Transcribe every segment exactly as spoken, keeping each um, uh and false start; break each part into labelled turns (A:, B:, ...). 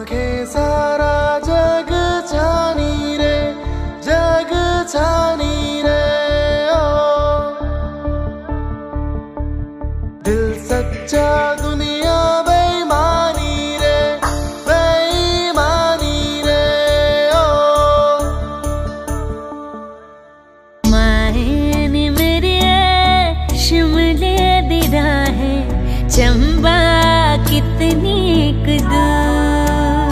A: आंखें सारा जग छानी रे, जग छानी रे ओ। दिल सच्चा दुनिया बेईमानी रे, बेईमानी रे ओ।
B: माए नी मेरी शिमले दी राहें, चंबा कितनी दूर।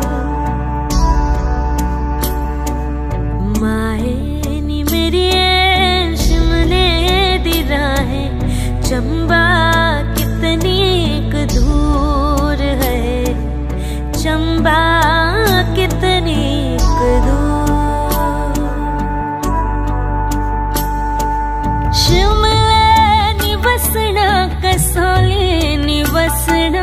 B: माए नी मेरी शिमले दी राहें, चंबा कितनी दूर है, चंबा कितनी दूर। शिमले नी बसना, कसौली नी बसना,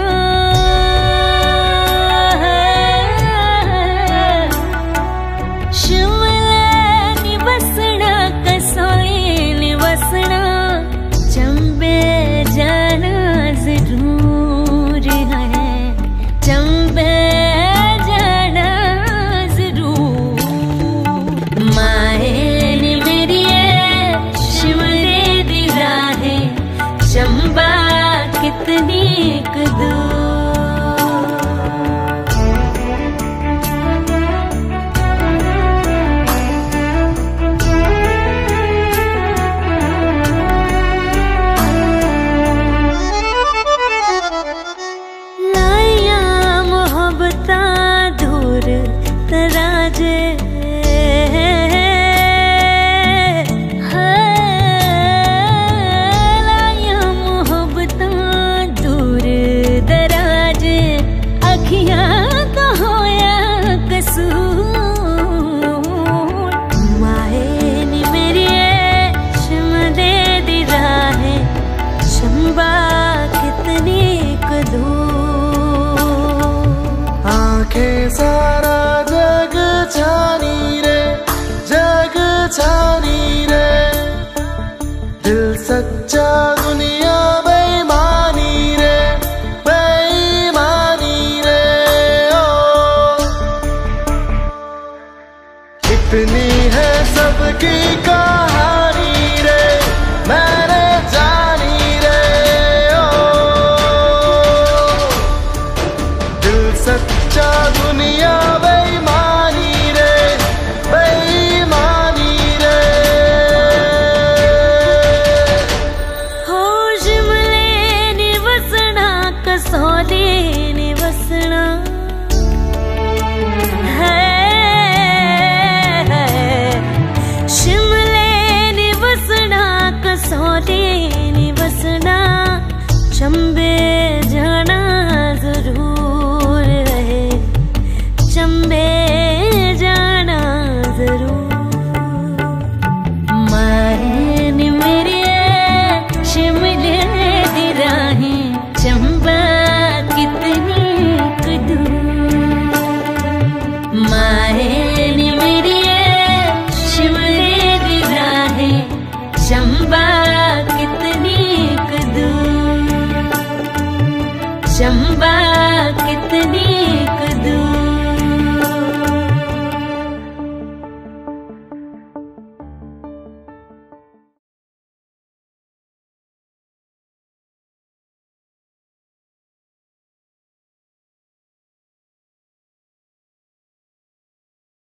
A: आंखें सारा जग छानी रे, जग छानी रे। दिल सच्चा दुनिया बेईमानी रे, बेईमानी रे ओ। कितनी है सबकी कहानी रे, मैंने जानी रे ओ। दिल सच्चा